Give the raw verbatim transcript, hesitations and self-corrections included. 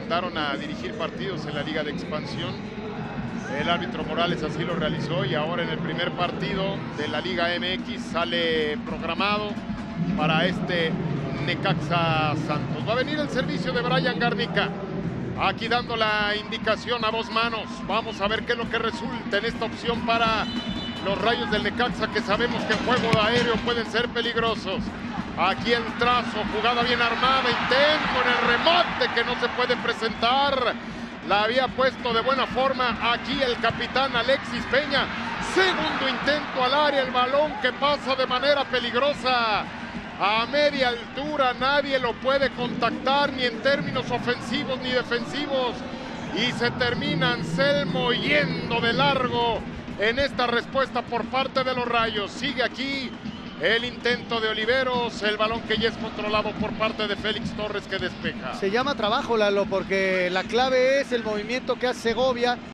mandaron a dirigir partidos en la Liga de Expansión. El árbitro Morales así lo realizó y ahora en el primer partido de la Liga M X sale programado para este Necaxa Santos. Va a venir el servicio de Brian Garnica, aquí dando la indicación a dos manos. Vamos a ver qué es lo que resulta en esta opción para los Rayos del Necaxa, que sabemos que en juego aéreo pueden ser peligrosos. Aquí el trazo, jugada bien armada, intento en el remate que no se puede presentar. La había puesto de buena forma aquí el capitán Alexis Peña. Segundo intento al área, el balón que pasa de manera peligrosa a media altura. Nadie lo puede contactar ni en términos ofensivos ni defensivos. Y se termina Anselmo yendo de largo en esta respuesta por parte de los Rayos. Sigue aquí el intento de Oliveros, el balón que ya es controlado por parte de Félix Torres, que despeja. Se llama trabajo, Lalo, porque la clave es el movimiento que hace Segovia.